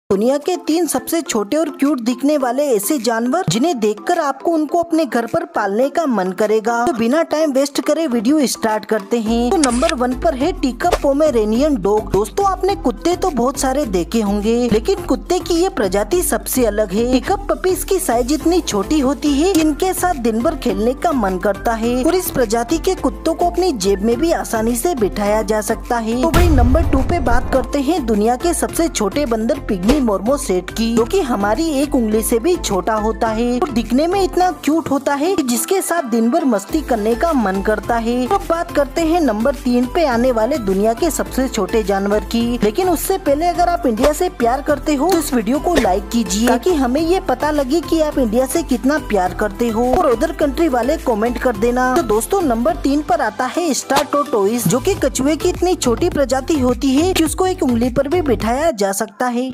दुनिया के 3 सबसे छोटे और क्यूट दिखने वाले ऐसे जानवर जिन्हें देखकर आपको उनको अपने घर पर पालने का मन करेगा। तो बिना टाइम वेस्ट करे वीडियो स्टार्ट करते हैं। तो नंबर 1 पर है टीकप पोमेरेनियन डॉग। दोस्तों, आपने कुत्ते तो बहुत सारे देखे होंगे, लेकिन कुत्ते की ये प्रजाति सबसे अलग है। टीकप पपीज की साइज इतनी छोटी होती है कि इनके साथ दिन भर खेलने का मन करता है और इस प्रजाति के कुत्तों को अपनी जेब में भी आसानी से बिठाया जा सकता है। तो भाई नंबर 2 पे बात करते हैं दुनिया के सबसे छोटे बंदर पिग्मी मोर्मोसेट की, जो कि हमारी एक उंगली से भी छोटा होता है और दिखने में इतना क्यूट होता है कि जिसके साथ दिन भर मस्ती करने का मन करता है। तो बात करते हैं नंबर 3 पे आने वाले दुनिया के सबसे छोटे जानवर की। लेकिन उससे पहले अगर आप इंडिया से प्यार करते हो तो इस वीडियो को लाइक कीजिए, ताकि हमें ये पता लगे कि आप इंडिया से कितना प्यार करते हो, और अदर कंट्री वाले कमेंट कर देना। तो दोस्तों, नंबर 3 पर आता है स्टार टोटोइस, जो कि कछुए की इतनी छोटी प्रजाति होती है कि उसको एक उंगली पर भी बिठाया जा सकता है।